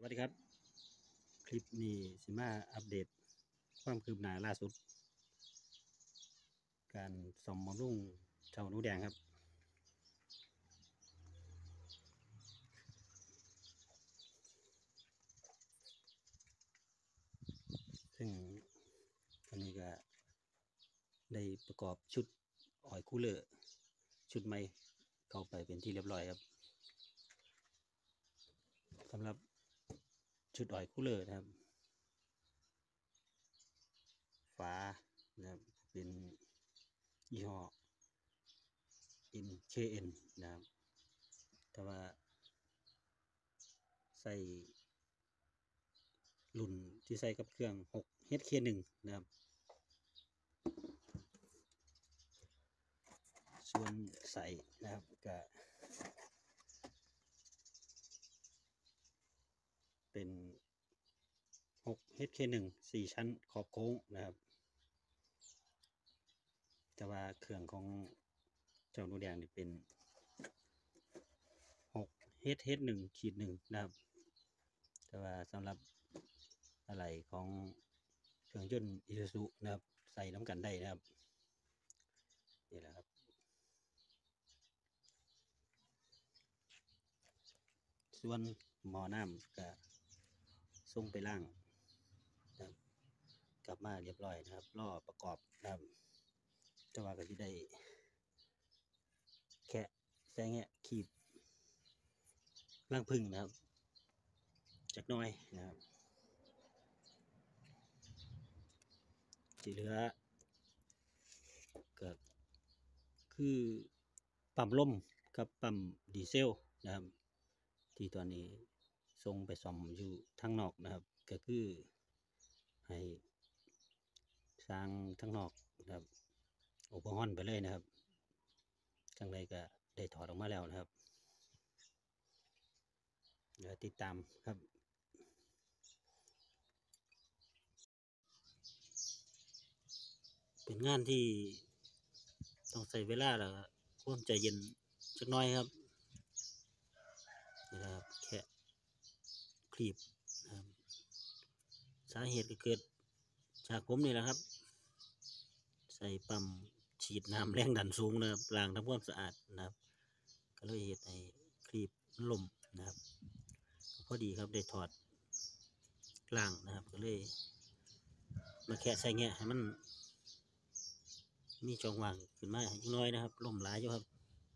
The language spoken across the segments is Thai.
วัสดีครับคลิปนี้สิมาอัปเดตความคืบหน้าล่าสุดการซ่อมบำรุงเจ้าหนูแดงครับซึ่งวันนี้ก็ได้ประกอบชุดออยล์คูลเลอร์ชุดใหม่เข้าไปเป็นที่เรียบร้อยครับสำหรับชุดออยล์คูลเลอร์นะครับฝานะครับเป็นยี่ห้อ NKN นะครับแต่ว่าใส่รุ่นที่ใส่กับเครื่อง 6HK1 นะครับส่วนใส่นะครับก็เป็น 6HK1 4 ชั้นขอบโค้งนะครับแต่ว่าเครื่องของเจ้าหนูแดงนี่เป็น 6HH1-1 นะครับแต่ว่าสำหรับอะไรของเครื่องยนต์อิซูซุนะครับใส่น้ำกันได้นะครับนี่แหละครับส่วนหม้อน้ำก็ส่งไปล่างนะครับกลับมาเรียบร้อยนะครับรอประกอบนะครับแต่ว่าก็จะได้แค่แซงแงะขีบล่างพึ่งนะครับจักน้อยนะครับที่เหลือก็คือปั๊มลมกับปั๊มดีเซลนะครับที่ตอนนี้ส่งไปซ่อมอยู่ทางนอกนะครับก็คือให้สร้างทางนอกนะครับโอเวอร์ฮอนไปเลยนะครับจังไรก็ได้ถอดออกมาแล้วนะครับเดี๋ยวติดตามครับเป็นงานที่ต้องใช้เวลาแล้วความใจเย็นสักน้อยครับนี่นะครับแค่คลีบนะครับสาเหตุก็เกิดจากผมนี่แหละครับใส่ปั๊มฉีดน้ำแรงดันสูงนะครับล้างทำความสะอาดนะครับก็เลยเหตุให้คลีบล่มนะครับพอดีครับได้ถอดล้างนะครับก็เลยมาแค่ใส่แงะให้มันมีช่องว่างขึ้นมาอีกน้อยนะครับล่มหลายอยู่ครับ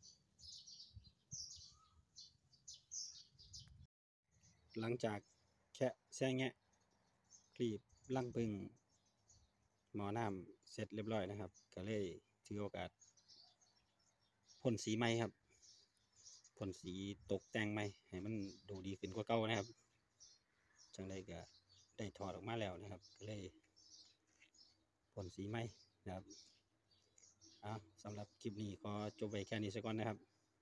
หลังจากแค่แซงแงะคลีบลังพึ่งหมอน้ำเสร็จเรียบร้อยนะครับก็เลยถือโอกาสพ่นสีใหม่ครับพ่นสีตกแต่งใหม่ให้มันดูดีขึ้นกว่าเก่านะครับจังได้ก็ได้ถอดออกมาแล้วนะครับก็เลยพ่นสีใหม่นะครับสำหรับคลิปนี้ก็จบไว้แค่นี้สักก่อนนะครับ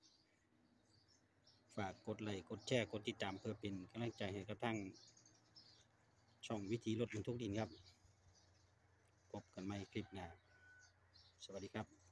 ฝากกดไลค์กดแชร์กดติดตามเพื่อเป็นกำลังใจให้กับทั้งช่องวิธีรถบรรทุกดินครับพบกันใหม่คลิปหน้าสวัสดีครับ